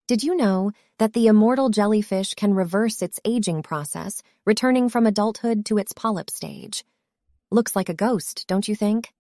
Did you know that the immortal jellyfish can reverse its aging process, returning from adulthood to its polyp stage? Looks like a ghost, don't you think?